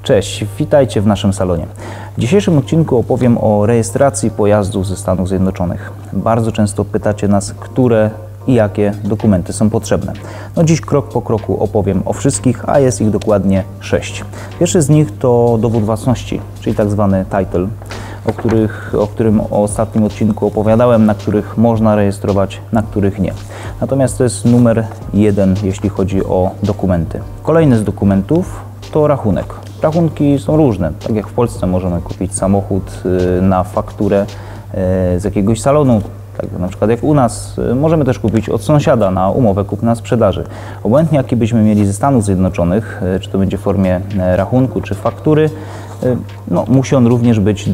Cześć, witajcie w naszym salonie. W dzisiejszym odcinku opowiem o rejestracji pojazdów ze Stanów Zjednoczonych. Bardzo często pytacie nas, które i jakie dokumenty są potrzebne. No dziś krok po kroku opowiem o wszystkich, a jest ich dokładnie 6. Pierwszy z nich to dowód własności, czyli tak zwany title, o którym w ostatnim odcinku opowiadałem, na których można rejestrować, na których nie. Natomiast to jest numer 1, jeśli chodzi o dokumenty. Kolejny z dokumentów to rachunek. Rachunki są różne. Tak jak w Polsce możemy kupić samochód na fakturę z jakiegoś salonu, tak na przykład jak u nas, możemy też kupić od sąsiada na umowę kupna-sprzedaży. Obojętnie jaki byśmy mieli ze Stanów Zjednoczonych, czy to będzie w formie rachunku, czy faktury, no, musi on również być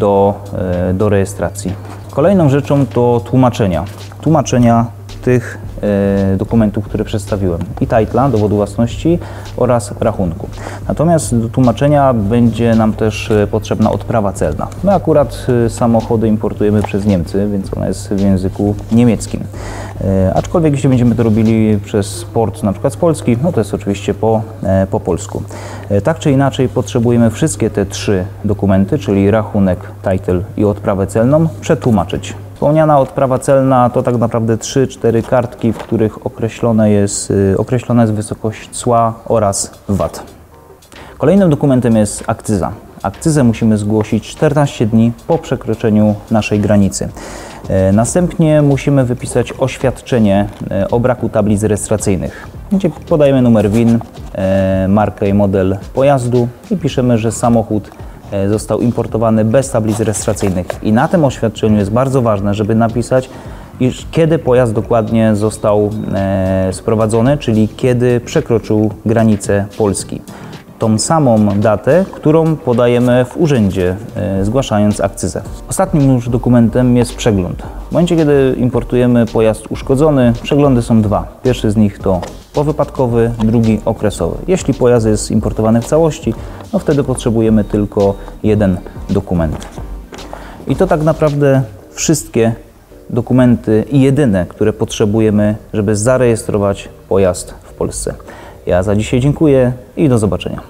do rejestracji. Kolejną rzeczą to tłumaczenia. Tłumaczenia tych dokumentów, które przedstawiłem. I titla, dowodu własności oraz rachunku. Natomiast do tłumaczenia będzie nam też potrzebna odprawa celna. My akurat samochody importujemy przez Niemcy, więc ona jest w języku niemieckim. Aczkolwiek jeśli będziemy to robili przez port na przykład z Polski, no to jest oczywiście po polsku. Tak czy inaczej potrzebujemy wszystkie te 3 dokumenty, czyli rachunek, title i odprawę celną, przetłumaczyć. Wspomniana odprawa celna to tak naprawdę 3-4 kartki, w których określona jest wysokość cła oraz VAT. Kolejnym dokumentem jest akcyza. Akcyzę musimy zgłosić 14 dni po przekroczeniu naszej granicy. Następnie musimy wypisać oświadczenie o braku tablic rejestracyjnych, gdzie podajemy numer VIN, markę i model pojazdu i piszemy, że samochód został importowany bez tablic rejestracyjnych. I na tym oświadczeniu jest bardzo ważne, żeby napisać, iż kiedy pojazd dokładnie został sprowadzony, czyli kiedy przekroczył granicę Polski. Tą samą datę, którą podajemy w urzędzie, zgłaszając akcyzę. Ostatnim już dokumentem jest przegląd. W momencie, kiedy importujemy pojazd uszkodzony, przeglądy są 2. Pierwszy z nich to powypadkowy, drugi okresowy. Jeśli pojazd jest importowany w całości, no wtedy potrzebujemy tylko 1 dokument. I to tak naprawdę wszystkie dokumenty i jedyne, które potrzebujemy, żeby zarejestrować pojazd w Polsce. Ja za dzisiaj dziękuję i do zobaczenia.